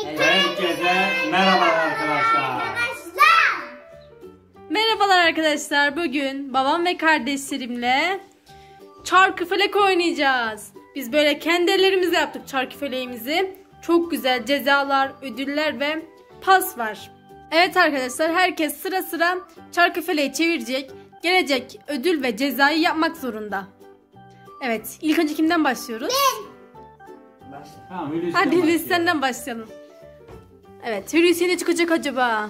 Herkese merhabalar arkadaşlar. Merhabalar arkadaşlar. Bugün babam ve kardeşlerimle çarkıfelek oynayacağız. Biz böyle kendi ellerimizle yaptık çarkıfeleğimizi. Çok güzel cezalar, ödüller ve pas var. Evet arkadaşlar, herkes sıra sıra çarkıfeleği çevirecek. Gelecek ödül ve cezayı yapmak zorunda. Evet, ilk önce kimden başlıyoruz? Tamam, Hulusi. Hadi Hulusi senden başlayalım. Evet, Hulusi ne çıkacak acaba?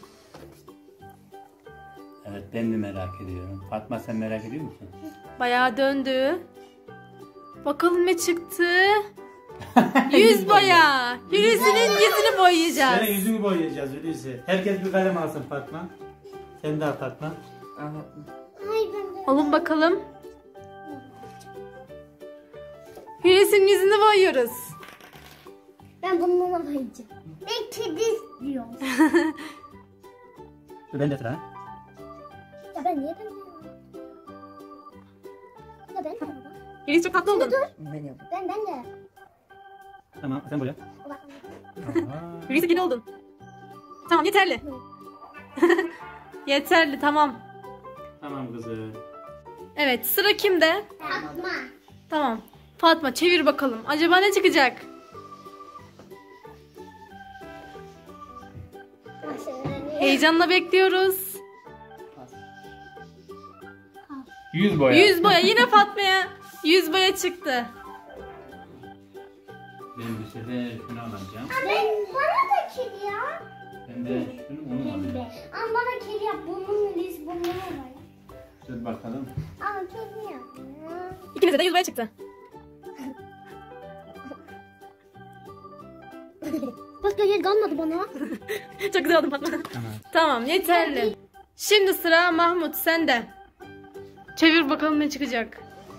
Evet, ben de merak ediyorum. Fatma, sen merak ediyor musun? Bayağı döndü. Bakalım ne çıktı? Yüz boya. Hulusi'nin yüzünü boyayacağız. Senin yüzünü boyayacağız Hulusi. Herkes bir kalem alsın Fatma. Sen de al Fatma. Alın bakalım. Hulusi'nin yüzünü boyuyoruz. Ben bununla boyayacağım. Ben kedi istiyorum. Ben de sıra. Ya ben niye ben de? Ya ben de. Hulusi çok tatlı oldun. Ben de. Tamam, sen boya. Hulusi yine oldun. Tamam, yeterli. Yeterli, tamam. Tamam kızım. Evet, sıra kimde? Fatma. Tamam. Fatma, çevir bakalım. Acaba ne çıkacak? Heyecanla bekliyoruz. Yüz boya. Yüz boya. Yine Fatma'ya yüz boya çıktı. Ben bu sefer şunu alacağım. Bana da kedi ya. Ben de şunu onu alacağım. Ama bana kedi yap. Burnunu var. Dur bakalım. Ama kedi yap. İkinize de yüz boya çıktı. Başka yer kalmadı bana. Çok güzel oldun Fatma. Tamam. Tamam, yeterli. Şimdi sıra Mahmut, sende. Çevir bakalım ne çıkacak.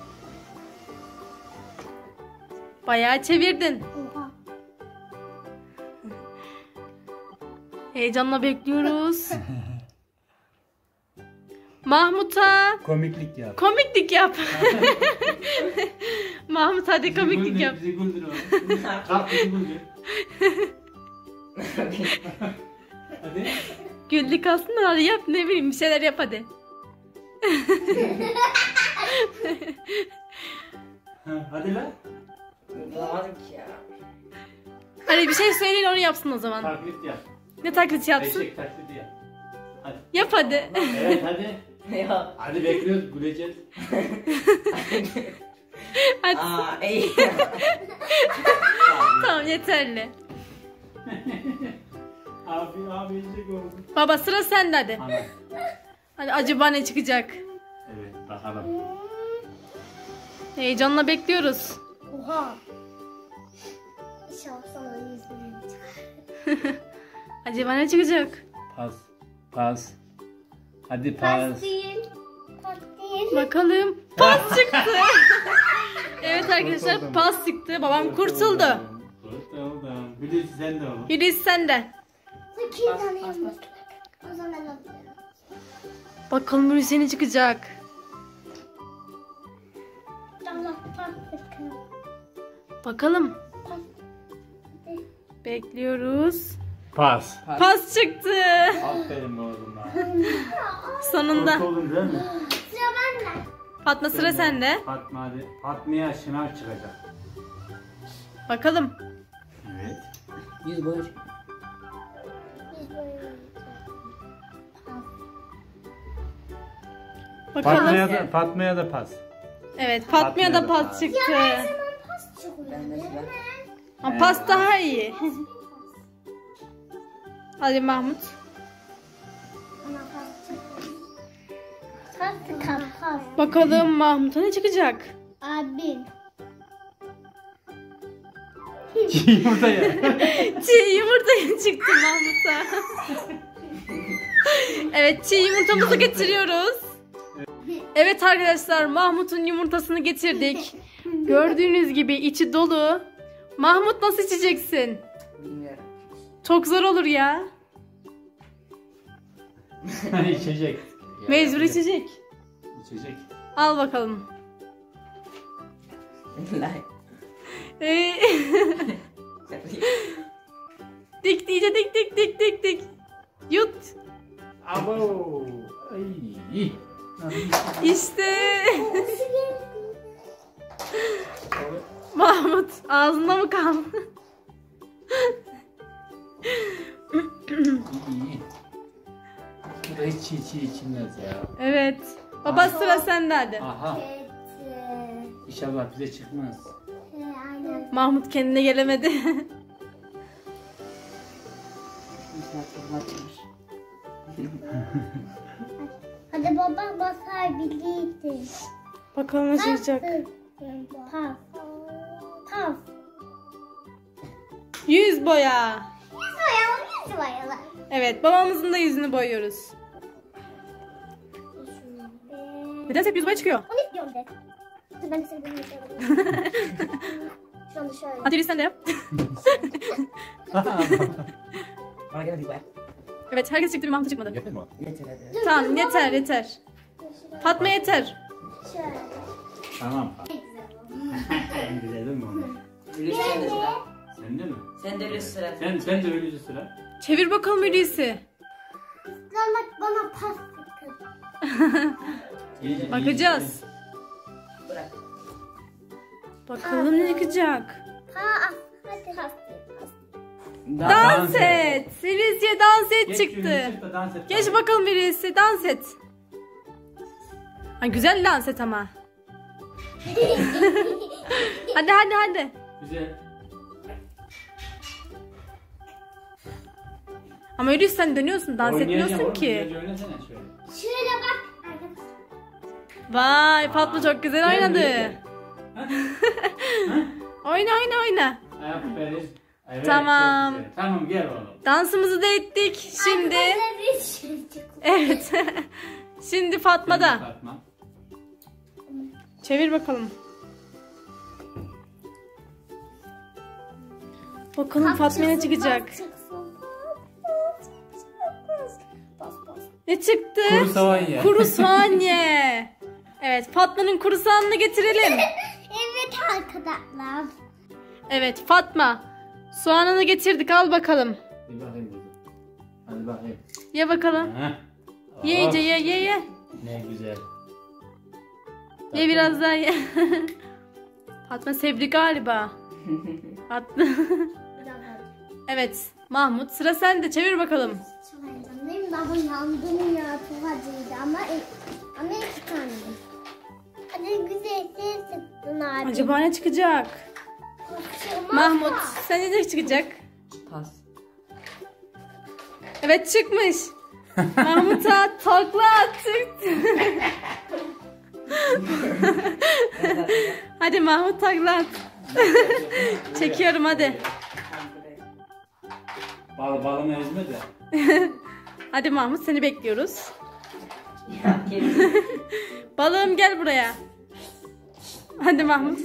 Bayağı çevirdin. Oha. Heyecanla bekliyoruz. Mahmut'a Komiklik yap. komiklik yap. Mahmut hadi komiklik yap. Bizi güldür oğlum. Kalk bizi güldür. Hadi. Güldük aslında, hadi yap, ne bileyim, bir şeyler yap hadi. Hadi lan. Bulamadım ki ya. Hadi bir şey söyleyin, onu yapsın o zaman. Taklit yap. Ne taklidi yapsın? Eşek taklidi yap. Hadi. Yap hadi. Evet hadi. Ya. Hadi bekliyoruz, güleceğiz. Hadi. İyi. Tamam, yeterli. Abi eşek oldu. Baba, sıra sende hadi. Ana. Hadi acaba ne çıkacak? Evet, bakalım. Heyecanla bekliyoruz. Oha. İnşallah sana yüzünü. Acaba ne çıkacak? Pas. Pas. Hadi pas. Değil. Pas değil. Bakalım. Pas çıktı. Evet arkadaşlar, pas çıktı. Babam kurtuldu. Kurtuldum. Hulusi sen de oğlum. Hulusi sende. Sakın tanıyamaz. O zaman alıyorum. Bakalım Hulusi ne çıkacak? Tamam. Pas. Bakalım. Bekliyoruz. Pas. Pas çıktı. Aferin oğlum. Sonunda. Kurtuldun değil mi? Sıra bende. Fatma, sıra sende. Fatma hadi. Fatma'ya şınav çıkacak. Bakalım. Evet. 100 boy. Biz böyle Bakalım. Fatma'ya da pas. Evet, Fatma'ya da Fatma'ya da pas pas. çıktı. pas çıkıyor. Ben de sıra. Ama pas daha iyi. Hadi Mahmut. Ama pas çıkıyor. Pas. Bakalım Mahmut'a ne çıkacak? Abi. Yumurta ya. Çiğ yumurta çıktı Mahmut'a. Evet, çiğ yumurtamızı getiriyoruz. Evet arkadaşlar, Mahmut'un yumurtasını getirdik. Gördüğünüz gibi içi dolu. Mahmut, nasıl içeceksin? Bilmiyorum. Çok zor olur ya. İçecek. Mecbur içecek. İçecek. Al bakalım. Like. Ee, Dik iyice dik. Yut. Abo. Ay. İşte. Mahmut ağzında mı kaldı? İyi. Bu da hiç çiğ içilmez ya. Evet. Baba sıra sende hadi. Aha. Evet. İnşallah bize çıkmaz. Aynen. Mahmut kendine gelemedi. İnşallah çok açmış. Hadi baba basar birlikte. Bakalım ne çıkacak. Paf. Paf. Yüz boya. Yüz boyalar. Evet, babamızın da yüzünü boyuyoruz. Neden hep yüz boya çıkıyor? Onu istiyorum de. Dur ben de seni bunu Şunu şöyle. Hadi Yürü sen de yap. Bana gel bir bak. Evet, herkes çıktı bir Mahmut çıkmadı. Yeter mi? Yeter hadi. Tamam, yeter. Fatma yeter. Şöyle. Tamam. En güzel değil mi onu? Hulusi sen de sıra. Sende mi? Sen de Hulusi sıra. Sen de öyle sıra. Çevir bakalım Hulusi. Lan bana pas sıkın. İyice, Bakacağız. Bırak. Bakalım ne çıkacak. Pas. Hadi pas. Dans et. Hulusi'ye dans et Geç, çıktı. yürü, çık da dans et. Geç bakalım Hulusi, dans et. Ha, güzel dans et ama. Hadi. Güzel. Ama Hulusi sen dönüyorsun, dans etmiyorsun Oğlum, ki. güzelce oynasana şöyle. Şöyle bak. Vay, Fatma çok güzel Gel oynadı. buraya. Oyna. Aferin. Evet, Tamam. çok güzel. Tamam gel oğlum. Dansımızı da ettik. Şimdi Bir şey çıktı. evet. Şimdi Fatma'da. Fatma. Çevir bakalım. Bakalım Fatma'ya ne çıkacak? Ne çıktı? Kuru soğan ye. Kuru soğan ye. Evet, Fatma'nın kuru soğanını getirelim. Evet arkadaşlar. Evet, Fatma. Soğanını getirdik, al bakalım. Bir bakayım burada. Hadi bakayım. Ye bakalım. Heh. Ye iyice ye. Ne güzel. Ye biraz daha ye. Fatma sevdi galiba. Fatma. Evet, Mahmut sıra sende, çevir bakalım. Çok heyecanlıyım. Daha yandım ya. Çok acıydı ama iki tane. Hadi güzel sıktın abi. Acaba ne çıkacak? Mahmut, sence ne çıkacak? Pas. Evet, çıkmış. Mahmut'a takla attık. Hadi Mahmut takla at. Çekiyorum hadi. Balını ezme de. Hadi Mahmut, seni bekliyoruz. Ya gel. Balığım gel buraya. Hadi Mahmut.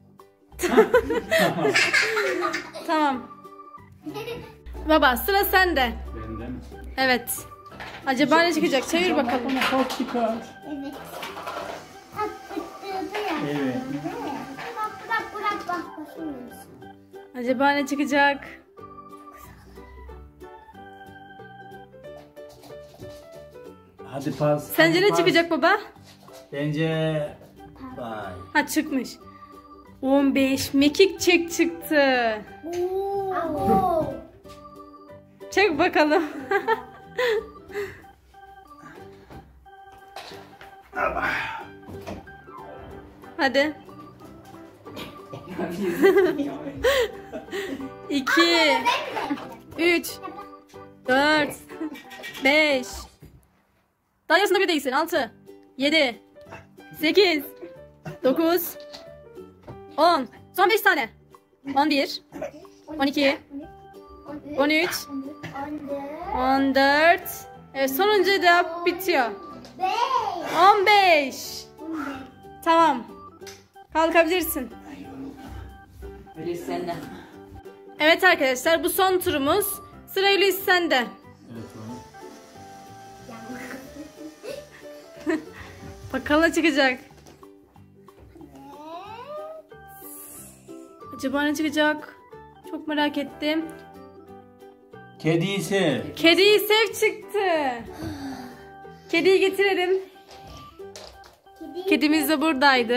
Tamam. Baba sıra sende. Bende mi? Evet. Acaba ne çıkacak? Çevir bakalım. Çok çıkar. Evet. Tatlıktırdı ya. Evet. Bak. Bakıyorsun. Acaba ne çıkacak? Hadi pas. Sence hadi ne pas. çıkacak baba? Bence... Vay. Ha, çıkmış. 15 mekik çek çıktı. Oo. Çek bakalım. Hadi. 2 3 4 5 Daha yarısında bir değilsin. 6 7 8 9 10 Son 5 tane. 11 12 13 14 Evet, sonuncu da bitiyor. 15 Tamam. Kalkabilirsin. Hulusi sende. Evet arkadaşlar, bu son turumuz. Sıra Hulusi sende. Evet oğlum. Bakalım ne çıkacak. Acaba ne çıkacak? Çok merak ettim. Kediyi sev. Kediyi sev çıktı. Kediyi getirelim. Kedimiz de buradaydı.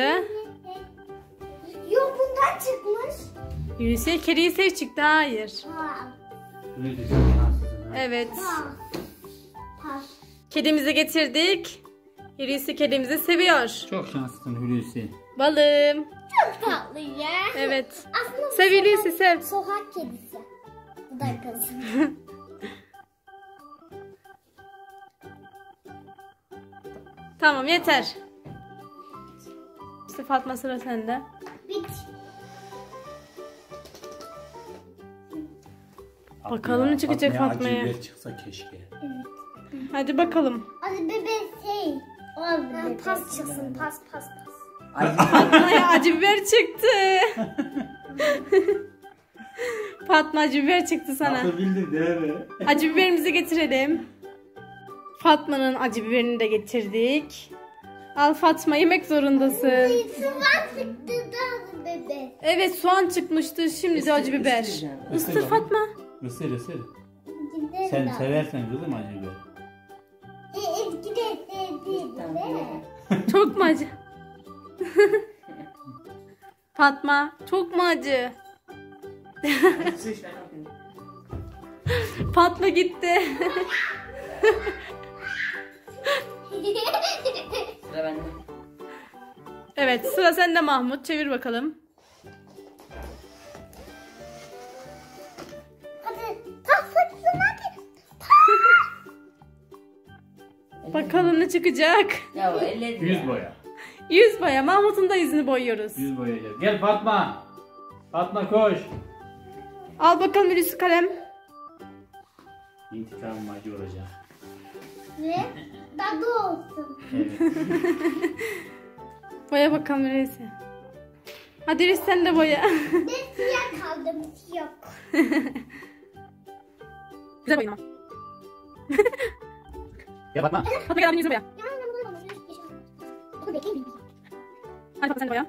Yok bundan çıkmış. Hulusi kediyi sev çıktı. Hayır. Hulusi çok şanslısın. Evet. Pas. Kedimizi getirdik. Hulusi kedimizi seviyor. Çok şanslısın Hulusi. Balım. Çok tatlı ya. Evet. Aslında bu Sev Hulusi sev. sokak kedisi. Bu da kız. Tamam yeter. İşte Fatma sıra sende. Bit. Bakalım ne çıkacak Fatma'ya. Acı biber çıksa keşke. Hadi bakalım. Hadi bebe şey. Oldu. Pas çıksın. Pas. Fatma'ya acı biber çıktı. Fatma acı biber çıktı sana. Nasıl bildin değil mi? Acı biberimizi getirelim. Fatma'nın acı biberini de getirdik. Al Fatma yemek zorundasın. Sıvan çıktı da bebe. Evet soğan çıkmıştı şimdi de acı biber. Isıracağım. Isır Fatma. Isır ısır. Gidelim Sen daha. seversen kızım acı biber. Gidelim. Çok mu acı? Fatma çok mu acı? Isır şuna bakın. Fatma gitti. Sıra bende. Evet sıra sende Mahmut. Çevir bakalım. Hadi. Tas çıksın hadi. Bakalım ne çıkacak. Ya o elleri. Yüz boya. Yüz boya. Mahmut'un da yüzünü boyuyoruz. Yüz boyayacağız. Gel Fatma. Fatma koş. Al bakalım Hulusi kalem. İntikamım acı olacak. Ve tadı olsun. Evet. Boya bakalım Hulusi. Hadi Hulusi sen de boya. Ben siyah kaldım. Yok. Güzel boyama. Gel Fatma. Fatma gel abinin yüzünü boya. Bunu bekleyin. Hadi Fatma sen de boya.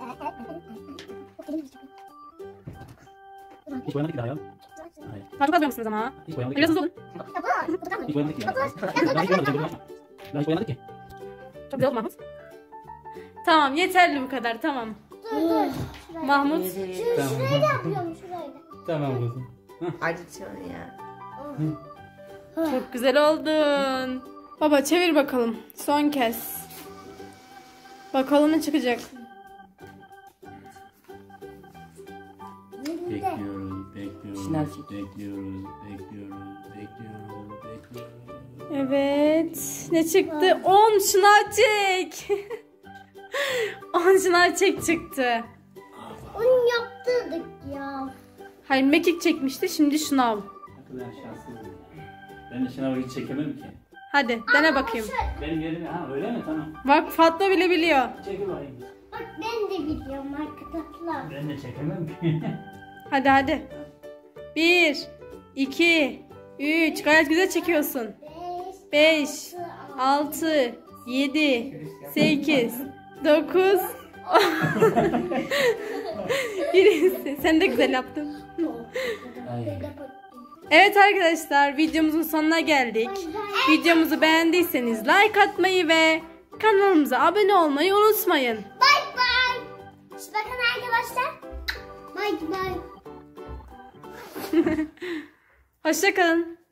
Hiç boyamadık ki daha ya. Hayır. Daha çok az boyamışsınız ama. Hiç boyamadık Biraz ki. hızlı olun. Hiç boyamadık ki ya. Daha hiç boyamadık. Daha hiç boyamadık ki. Çok güzel oldu Mahmut. Tamam yeterli bu kadar tamam. Dur. Mahmut. Şurayı da yapıyorum şurayı da. Tamam kızım. Acıtıyor ya. Çok güzel oldun. Baba çevir bakalım. Son kez. Bakalım ne çıkacak. Bekliyoruz, bekliyoruz, Şınav çek. bekliyoruz, bekliyoruz. Evet. Ne çıktı? 10 şınav çek. 10 şınav çek çıktı. Onu yaptırdık ya. Hayır mekik çekmişti şimdi şınav. Ne kadar şanssızım. Ben de şınavı hiç çekemem ki. Hadi dene bakayım. Benim yerime, ha öyle mi? Tamam. Bak Fatma bile biliyor. Çekil bakayım. Bak ben de biliyorum arkadaşlar. Ben de çekemem ki. Hadi. 1, 2, 3. Gayet güzel çekiyorsun. 5, 6, 7, 8, 9. Birisi. Sen de güzel yaptın. Ay. Evet arkadaşlar videomuzun sonuna geldik. Videomuzu beğendiyseniz like atmayı ve kanalımıza abone olmayı unutmayın. Bye bye. Bakın arkadaşlar. Bye bye. Hoşça kalın.